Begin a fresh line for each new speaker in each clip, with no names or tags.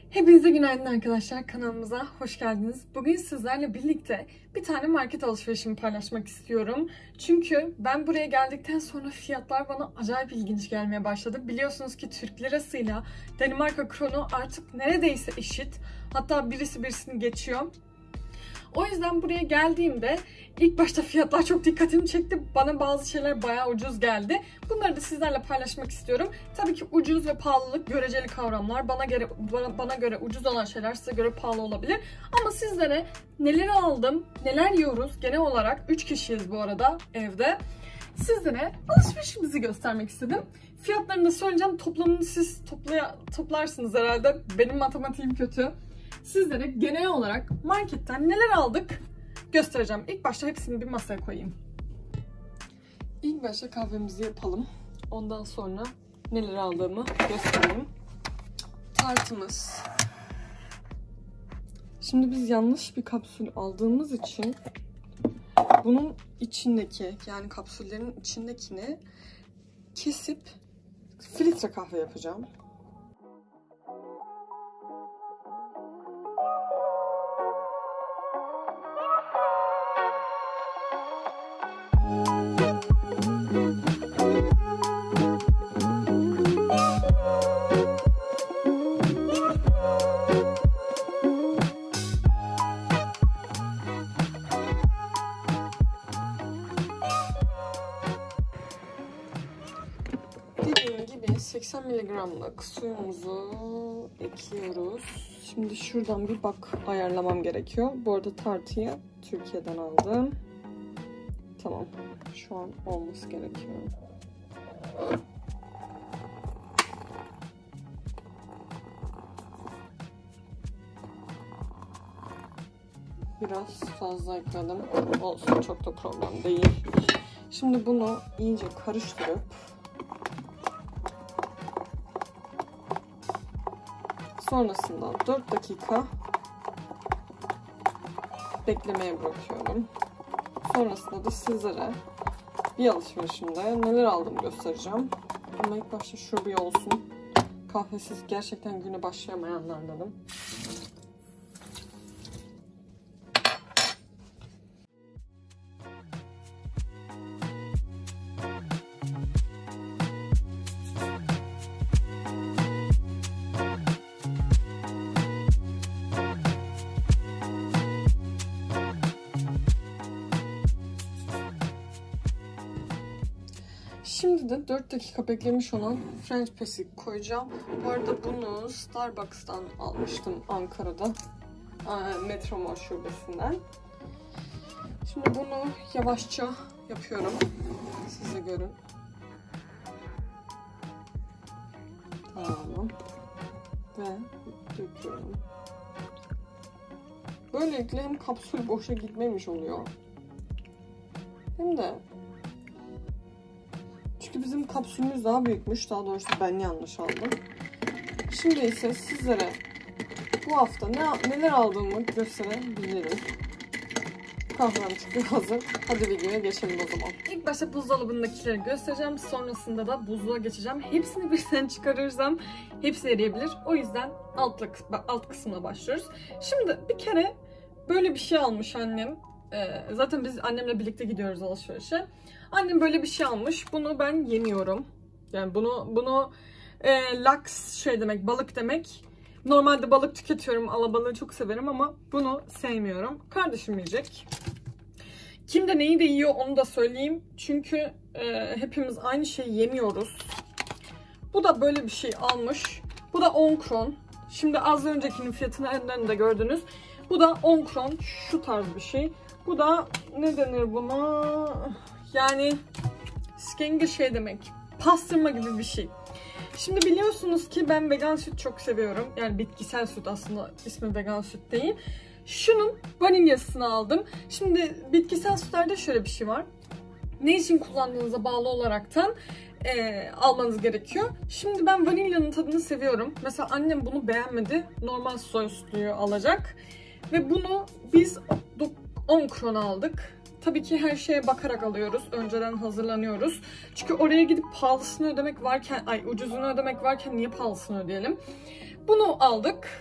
Hepinize günaydın arkadaşlar, kanalımıza hoş geldiniz. Bugün sizlerle birlikte bir tane market alışverişimi paylaşmak istiyorum. Çünkü ben buraya geldikten sonra fiyatlar bana acayip ilginç gelmeye başladı. Biliyorsunuz ki Türk lirasıyla Danimarka kronu artık neredeyse eşit. Hatta birisi birisini geçiyor. O yüzden buraya geldiğimde ilk başta fiyatlar çok dikkatimi çekti. Bana bazı şeyler bayağı ucuz geldi. Bunları da sizlerle paylaşmak istiyorum. Tabii ki ucuz ve pahalılık göreceli kavramlar. Bana göre ucuz olan şeyler size göre pahalı olabilir. Ama sizlere neler aldım, neler yiyoruz genel olarak 3 kişiyiz bu arada evde. Sizlere alışverişimizi göstermek istedim. Fiyatlarını da söyleyeceğim. Toplamını siz toplarsınız herhalde. Benim matematiğim kötü. Sizlere genel olarak marketten neler aldık göstereceğim. İlk başta hepsini bir masaya koyayım. İlk başta kahvemizi yapalım. Ondan sonra neler aldığımı göstereyim. Tartımız. Şimdi biz yanlış bir kapsül aldığımız için bunun içindeki, yani kapsüllerin içindekini kesip filtre kahve yapacağım. Dediğim gibi 80 mg'lık suyumuzu ekliyoruz. Şimdi şuradan bir bak ayarlamam gerekiyor. Bu arada tartıyı Türkiye'den aldım. Tamam. Şu an olması gerekiyor. Biraz fazla ekledim. Olsun, çok da problem değil. Şimdi bunu iyice karıştırıp sonrasında 4 dakika beklemeye bırakıyorum. Sonrasında da sizlere bir alışverişimde neler aldım göstereceğim. Ama ilk başta şu bir olsun. Kahvesiz gerçekten güne başlayamayanlardanım. Şimdi de 4 dakika beklemiş olan French Press'i koyacağım. Bu arada bunu Starbucks'tan almıştım Ankara'da. Metromar şubesinden. Şimdi bunu yavaşça yapıyorum. Siz de görün. Tamam. Ve döküyorum. Böylelikle hem kapsül boşa gitmemiş oluyor. Hem de çünkü bizim kapsülümüz daha büyükmüş. Daha doğrusu ben yanlış aldım. Şimdi ise sizlere bu hafta neler aldığımı gösterebilirim. Kahvem çünkü hazır. Hadi videoya geçelim o zaman. İlk başta buzdolabındakileri göstereceğim. Sonrasında da buzluğa geçeceğim. Hepsini birden çıkarırsam hepsi eriyebilir. O yüzden alt kısmına başlıyoruz. Şimdi bir kere böyle bir şey almış annem. Zaten biz annemle birlikte gidiyoruz alışverişe. Annem böyle bir şey almış. Bunu ben yemiyorum. Yani bunu laks şey demek, balık demek. Normalde balık tüketiyorum. Alabalığı çok severim ama bunu sevmiyorum. Kardeşim yiyecek. Kim de neyi de yiyor onu da söyleyeyim. Çünkü hepimiz aynı şeyi yemiyoruz. Bu da böyle bir şey almış. Bu da 10 kron. Şimdi az öncekinin fiyatını önden de gördünüz. Bu da 10 kron. Şu tarz bir şey. Bu da ne denir buna? Yani skenge şey demek. Pastırma gibi bir şey. Şimdi biliyorsunuz ki ben vegan süt çok seviyorum. Yani bitkisel süt, aslında ismi vegan süt değil. Şunun vanilyasını aldım. Şimdi bitkisel sütlerde şöyle bir şey var. Ne için kullandığınıza bağlı olaraktan almanız gerekiyor. Şimdi ben vanilyanın tadını seviyorum. Mesela annem bunu beğenmedi. Normal soya sütü alacak. Ve bunu biz 10 kron aldık. Tabii ki her şeye bakarak alıyoruz. Önceden hazırlanıyoruz. Çünkü oraya gidip pahalısını ödemek varken, ucuzunu ödemek varken niye pahalısını ödeyelim? Bunu aldık.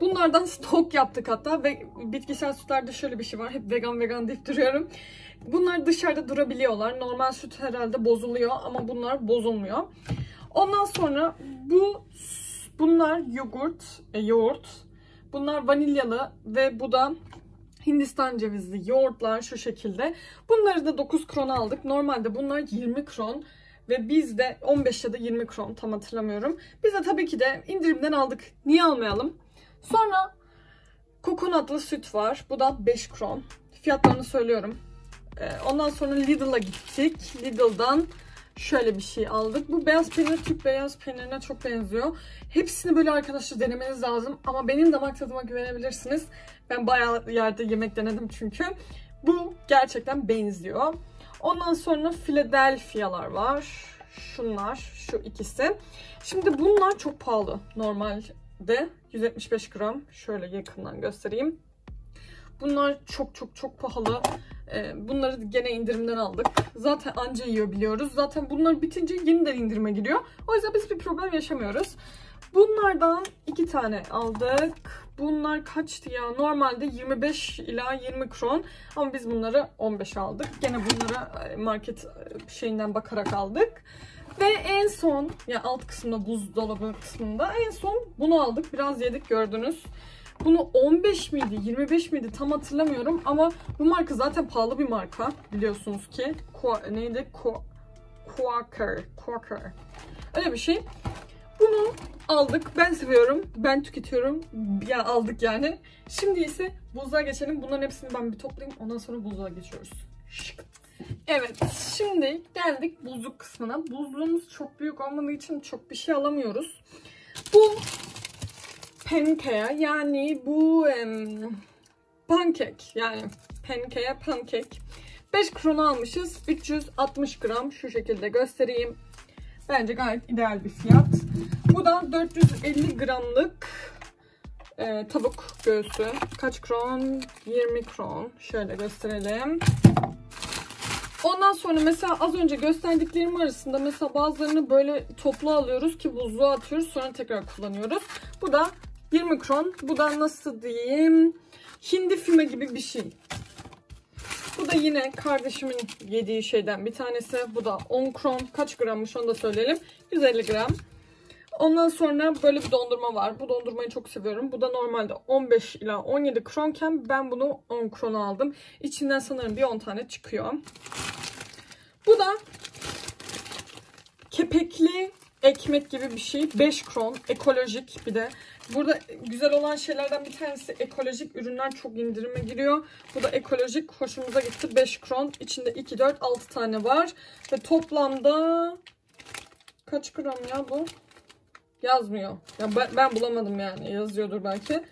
Bunlardan stok yaptık hatta ve bitkisel sütlerde şöyle bir şey var. Hep vegan vegan deyip duruyorum. Bunlar dışarıda durabiliyorlar. Normal süt herhalde bozuluyor ama bunlar bozulmuyor. Ondan sonra bunlar yoğurt. Bunlar vanilyalı ve bu da Hindistan cevizli yoğurtlar şu şekilde. Bunları da 9 kron aldık. Normalde bunlar 20 kron ve biz de 15 ya da 20 kron tam hatırlamıyorum. Biz de tabii ki de indirimden aldık. Niye almayalım? Sonra kokonatlı süt var. Bu da 5 kron. Fiyatlarını söylüyorum. Ondan sonra Lidl'a gittik. Lidl'dan şöyle bir şey aldık. Bu beyaz peynir Türk beyaz peynirine çok benziyor. Hepsini böyle arkadaşlar denemeniz lazım. Ama benim damak tadıma güvenebilirsiniz. Ben bayağı yerde yemek denedim çünkü. Bu gerçekten benziyor. Ondan sonra Philadelphia'lar var. Şunlar, şu ikisi. Şimdi bunlar çok pahalı normalde. 175 gram. Şöyle yakından göstereyim. Bunlar çok pahalı. Bunları gene indirimden aldık. Zaten anca yiyor biliyoruz. Zaten bunlar bitince yeniden indirime giriyor. O yüzden biz bir problem yaşamıyoruz. Bunlardan 2 tane aldık. Bunlar kaçtı ya? Normalde 25 ila 20 kron. Ama biz bunları 15 aldık. Gene bunları market şeyinden bakarak aldık. Ve en son, yani alt kısmında, buzdolabı kısmında en son bunu aldık. Biraz yedik gördünüz. Bunu 15 miydi, 25 miydi tam hatırlamıyorum ama bu marka zaten pahalı bir marka biliyorsunuz ki. Neydi? Quaker. Öyle bir şey. Bunu aldık. Ben seviyorum. Ben tüketiyorum. Ya aldık yani. Şimdi ise buzluğa geçelim. Bunların hepsini ben bir toplayayım. Ondan sonra buzluğa geçiyoruz. Evet. Şimdi geldik buzluk kısmına. Buzluğumuz çok büyük olmadığı için çok bir şey alamıyoruz. Bu pancake yani bu pankek yani pancake 5 krona almışız. 360 gram şu şekilde göstereyim. Bence gayet ideal bir fiyat. Bu da 450 gramlık tavuk göğsü. Kaç kron? 20 kron. Şöyle gösterelim. Ondan sonra mesela az önce gösterdiklerim arasında mesela bazılarını böyle toplu alıyoruz ki buzluğa atıyoruz sonra tekrar kullanıyoruz. Bu da 20 kron. Bu da nasıl diyeyim? Hindi füme gibi bir şey. Bu da yine kardeşimin yediği şeyden bir tanesi. Bu da 10 kron. Kaç grammış onu da söyleyelim. 150 gram. Ondan sonra böyle bir dondurma var. Bu dondurmayı çok seviyorum. Bu da normalde 15 ila 17 kronken ben bunu 10 krona aldım. İçinden sanırım bir 10 tane çıkıyor. Bu da kepekli ekmek gibi bir şey. 5 kron. Ekolojik bir de. Burada güzel olan şeylerden bir tanesi ekolojik ürünler çok indirime giriyor. Bu da ekolojik. Hoşumuza gitti. 5 kron. İçinde 2, 4, 6 tane var. Ve toplamda kaç gram ya bu? Yazmıyor. Ya ben bulamadım yani. Yazıyordur belki.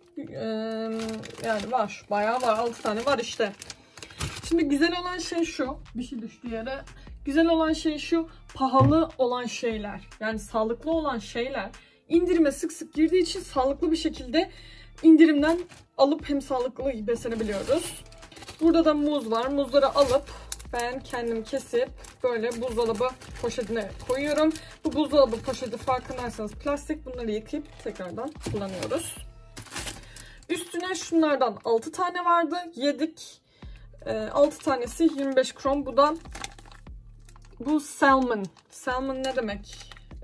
Yani var. Bayağı var. 6 tane var işte. Şimdi güzel olan şey şu. Bir şey düştü yere. Güzel olan şey şu. Pahalı olan şeyler. Yani sağlıklı olan şeyler indirime sık sık girdiği için sağlıklı bir şekilde indirimden alıp hem sağlıklı beslenebiliyoruz. Burada da muz var. Muzları alıp ben kendim kesip böyle buzdolabı poşetine koyuyorum. Bu buzdolabı poşeti farkındaysanız plastik. Bunları yıkayıp tekrardan kullanıyoruz. Üstüne şunlardan 6 tane vardı. Yedik. 6 tanesi 25 kron. Bu da bu salmon. Salmon ne demek?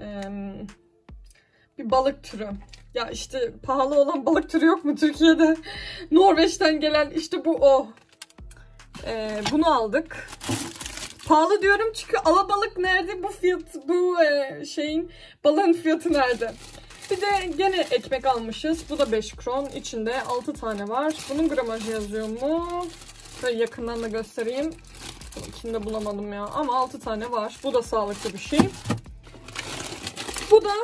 Bir balık türü. Ya işte pahalı olan balık türü yok mu Türkiye'de? Norveç'ten gelen işte bu o. Bunu aldık. Pahalı diyorum çünkü alabalık nerede? Bu fiyat, bu şeyin balığın fiyatı nerede? Bir de gene ekmek almışız. Bu da 5 kron. İçinde 6 tane var. Bunun gramajı yazıyor mu? Böyle yakından da göstereyim. İçinde de bulamadım ya. Ama 6 tane var. Bu da sağlıklı bir şey. Bu da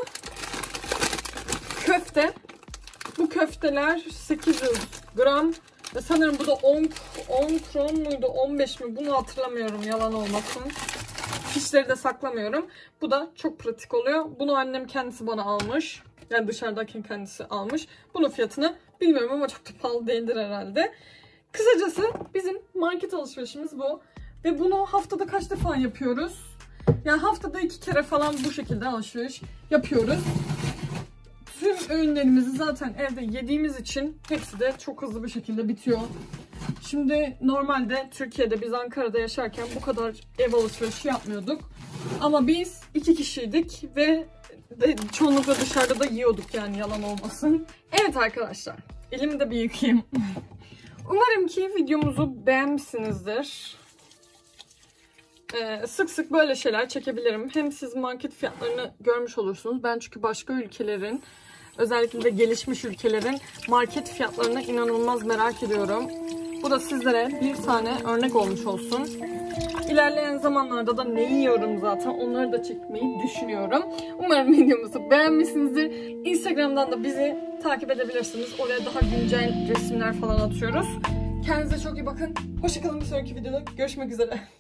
köfte. Bu köfteler 800 gram. Ve sanırım bu da 10 kron muydu? 15 mi? Bunu hatırlamıyorum. Yalan olmasın. Fişleri de saklamıyorum. Bu da çok pratik oluyor. Bunu annem kendisi bana almış. Yani dışarıdayken kendisi almış. Bunun fiyatını bilmiyorum ama çok da pahalı değildir herhalde. Kısacası bizim market alışverişimiz bu. Ve bunu haftada kaç defa yapıyoruz? Yani haftada 2 kere falan bu şekilde alışveriş yapıyoruz. Tüm öğünlerimizi zaten evde yediğimiz için hepsi de çok hızlı bir şekilde bitiyor. Şimdi normalde Türkiye'de biz Ankara'da yaşarken bu kadar ev alışverişi yapmıyorduk. Ama biz 2 kişiydik ve çoğunlukla dışarıda da yiyorduk, yani yalan olmasın. Evet arkadaşlar, elimi de bir yıkayayım. Umarım ki videomuzu beğenmişsinizdir. Sık sık böyle şeyler çekebilirim. Hem siz market fiyatlarını görmüş olursunuz. Ben çünkü başka ülkelerin, özellikle de gelişmiş ülkelerin market fiyatlarını inanılmaz merak ediyorum. Bu da sizlere bir tane örnek olmuş olsun. İlerleyen zamanlarda da ne yiyorum zaten onları da çekmeyi düşünüyorum. Umarım videomuzu beğenmişsinizdir. Instagram'dan da bizi takip edebilirsiniz. Oraya daha güncel resimler falan atıyoruz. Kendinize çok iyi bakın. Hoşça kalın, bir sonraki videoda görüşmek üzere.